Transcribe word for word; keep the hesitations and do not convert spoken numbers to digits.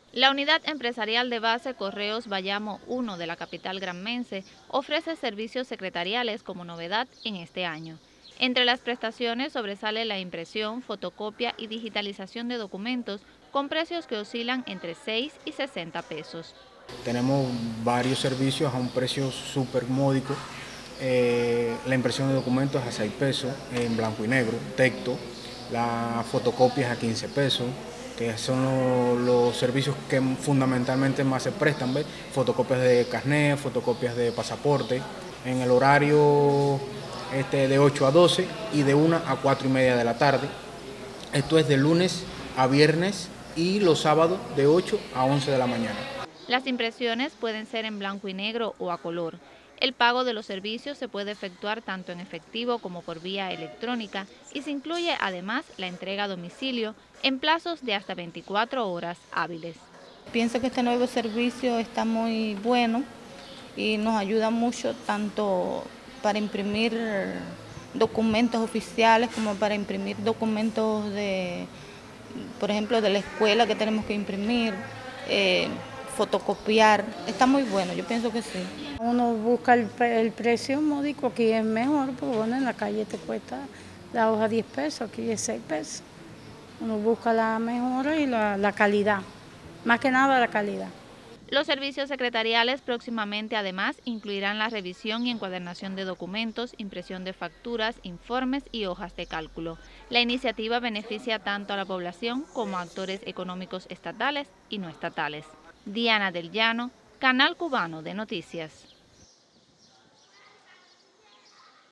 La Unidad Empresarial de Base Correos Bayamo uno de la capital granmense ofrece servicios secretariales como novedad en este año. Entre las prestaciones sobresale la impresión, fotocopia y digitalización de documentos con precios que oscilan entre seis y sesenta pesos. Tenemos varios servicios a un precio súper módico. Eh, la impresión de documentos a seis pesos en blanco y negro, texto, las fotocopias a quince pesos, que son los, los servicios que fundamentalmente más se prestan, ¿ves? Fotocopias de carnet, fotocopias de pasaporte, en el horario este, de ocho a doce y de una a cuatro y media de la tarde. Esto es de lunes a viernes y los sábados de ocho a once de la mañana. Las impresiones pueden ser en blanco y negro o a color. El pago de los servicios se puede efectuar tanto en efectivo como por vía electrónica y se incluye además la entrega a domicilio en plazos de hasta veinticuatro horas hábiles. Pienso que este nuevo servicio está muy bueno y nos ayuda mucho tanto para imprimir documentos oficiales como para imprimir documentos de, por ejemplo, de la escuela que tenemos que imprimir. Eh, fotocopiar, está muy bueno, yo pienso que sí. Uno busca el, el precio módico, aquí es mejor, pues bueno, en la calle te cuesta la hoja diez pesos, aquí es seis pesos. Uno busca la mejora y la, la calidad, más que nada la calidad. Los servicios secretariales próximamente además incluirán la revisión y encuadernación de documentos, impresión de facturas, informes y hojas de cálculo. La iniciativa beneficia tanto a la población como a actores económicos estatales y no estatales. Diana del Llano, Canal Cubano de Noticias.